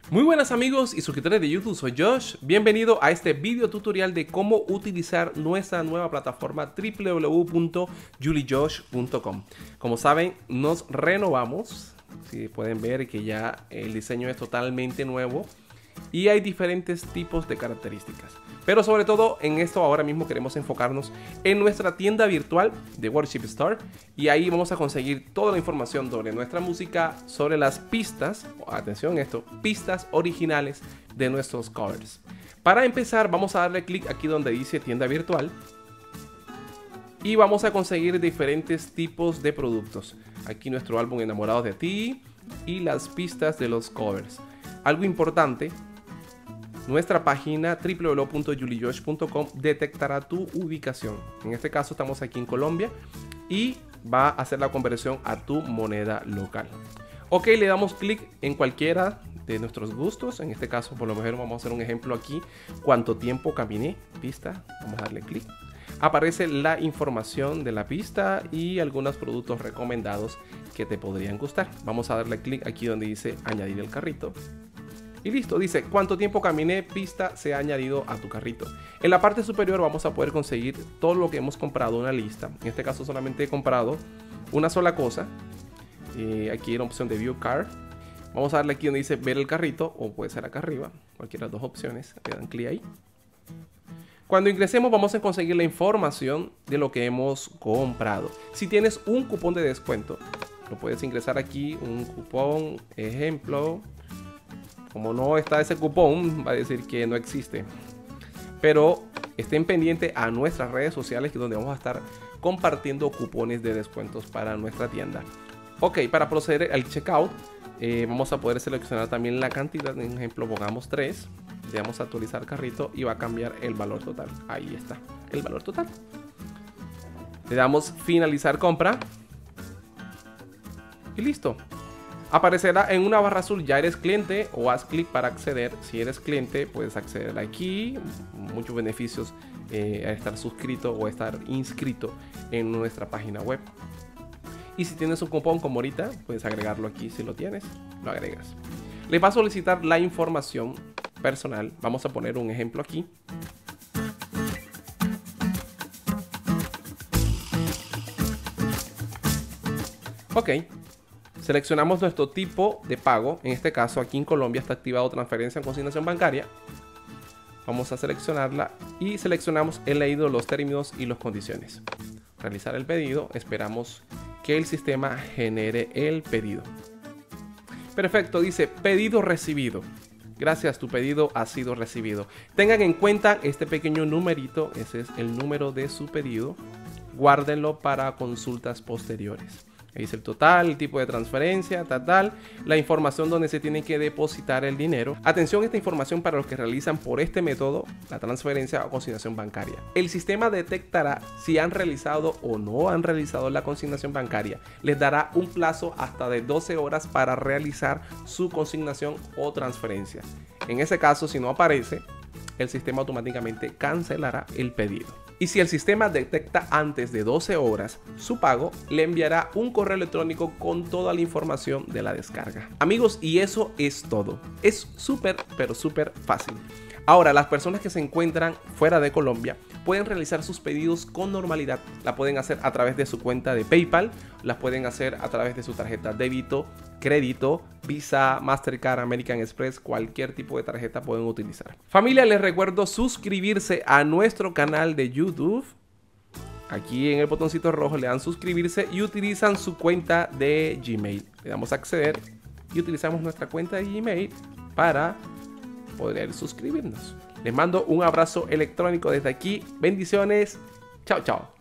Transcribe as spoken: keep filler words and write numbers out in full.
Muy buenas amigos y suscriptores de YouTube, soy Josh. Bienvenido a este video tutorial de cómo utilizar nuestra nueva plataforma w w w punto julijosh punto com. Como saben, nos renovamos. Si pueden ver que ya el diseño es totalmente nuevo y hay diferentes tipos de características. Pero sobre todo en esto ahora mismo queremos enfocarnos en nuestra tienda virtual de Worship Store. Y ahí vamos a conseguir toda la información sobre nuestra música, sobre las pistas, atención a esto, pistas originales de nuestros covers. Para empezar vamos a darle clic aquí donde dice tienda virtual. Y vamos a conseguir diferentes tipos de productos. Aquí nuestro álbum Enamorados de Ti y las pistas de los covers. Algo importante. Nuestra página w w w punto julijosh punto com detectará tu ubicación. En este caso estamos aquí en Colombia y va a hacer la conversión a tu moneda local. Ok, le damos clic en cualquiera de nuestros gustos. En este caso, por lo mejor vamos a hacer un ejemplo aquí. ¿Cuánto tiempo caminé? Pista. Vamos a darle clic. Aparece la información de la pista y algunos productos recomendados que te podrían gustar. Vamos a darle clic aquí donde dice añadir el carrito. Y listo, dice cuánto tiempo caminé, pista se ha añadido a tu carrito. En la parte superior vamos a poder conseguir todo lo que hemos comprado en una lista. En este caso solamente he comprado una sola cosa. Eh, aquí hay la opción de View Cart. Vamos a darle aquí donde dice ver el carrito, o puede ser acá arriba, cualquiera de las dos opciones. Le dan clic ahí. Cuando ingresemos vamos a conseguir la información de lo que hemos comprado. Si tienes un cupón de descuento, lo puedes ingresar aquí, un cupón, ejemplo. Como no está ese cupón, va a decir que no existe. Pero estén pendientes a nuestras redes sociales, que es donde vamos a estar compartiendo cupones de descuentos para nuestra tienda. Ok, para proceder al checkout, eh, vamos a poder seleccionar también la cantidad. En ejemplo, pongamos tres. Le damos a actualizar carrito y va a cambiar el valor total. Ahí está, el valor total. Le damos finalizar compra. Y listo. Aparecerá en una barra azul, ya eres cliente, o haz clic para acceder. Si eres cliente, puedes acceder aquí. Muchos beneficios eh, a estar suscrito o estar inscrito en nuestra página web. Y si tienes un cupón como ahorita, puedes agregarlo aquí. Si lo tienes, lo agregas. Le va a solicitar la información personal. Vamos a poner un ejemplo aquí. Ok. Seleccionamos nuestro tipo de pago. En este caso, aquí en Colombia está activado transferencia en consignación bancaria. Vamos a seleccionarla y seleccionamos el leído, los términos y las condiciones. Realizar el pedido. Esperamos que el sistema genere el pedido. Perfecto, dice pedido recibido. Gracias, tu pedido ha sido recibido. Tengan en cuenta este pequeño numerito. Ese es el número de su pedido. Guárdenlo para consultas posteriores. Ahí dice el total, el tipo de transferencia, tal, tal, la información donde se tiene que depositar el dinero. Atención a esta información para los que realizan por este método la transferencia o consignación bancaria. El sistema detectará si han realizado o no han realizado la consignación bancaria. Les dará un plazo hasta de doce horas para realizar su consignación o transferencia. En ese caso, si no aparece, el sistema automáticamente cancelará el pedido. Y si el sistema detecta antes de doce horas su pago, le enviará un correo electrónico con toda la información de la descarga. Amigos, y eso es todo. Es súper, pero súper fácil. Ahora, las personas que se encuentran fuera de Colombia pueden realizar sus pedidos con normalidad. La pueden hacer a través de su cuenta de PayPal, las pueden hacer a través de su tarjeta débito, crédito, Visa, Mastercard, American Express, cualquier tipo de tarjeta pueden utilizar. Familia, les recuerdo suscribirse a nuestro canal de YouTube. Aquí en el botoncito rojo le dan suscribirse y utilizan su cuenta de Gmail. Le damos a acceder y utilizamos nuestra cuenta de Gmail para poder suscribirnos. Les mando un abrazo electrónico desde aquí. Bendiciones. Chao, chao.